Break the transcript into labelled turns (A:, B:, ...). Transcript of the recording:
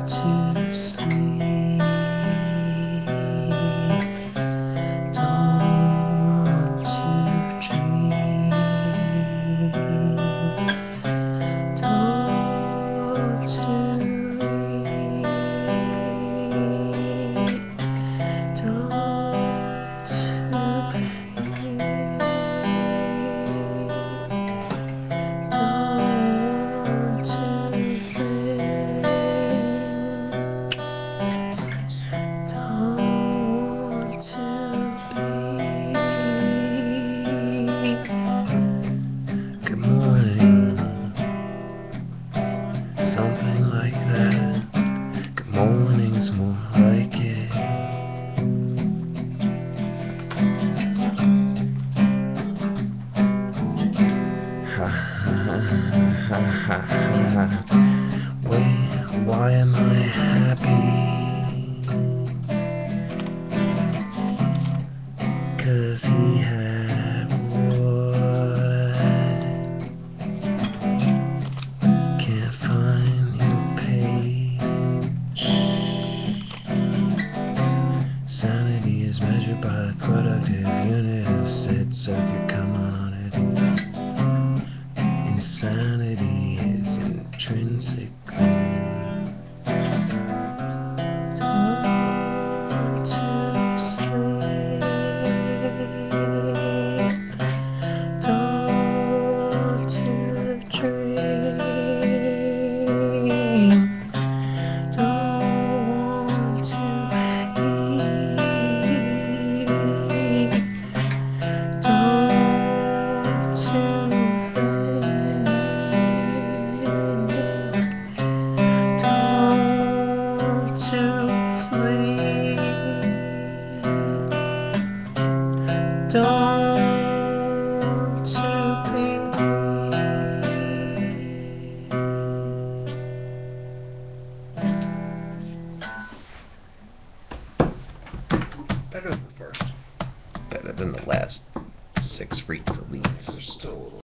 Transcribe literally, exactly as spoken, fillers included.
A: to sleep. Don't want to dream. Don't want to read. Don't want to read. Don't want to think. Don't want to be. Good morning. Something like that. Good morning's more like it. Ha ha ha ha ha. Wait, why am I happy? 'Cause he had what? Can't find your page. Sanity is measured by the productive unit of said circuit commodity. Insanity is intrinsically. Don't want to sleep. Don't want to dream. Don't want to eat. Don't want to think. Don't want to flee. Don't want to be.
B: Better than the first.
A: Better than the last six free deletes.
B: There's still a little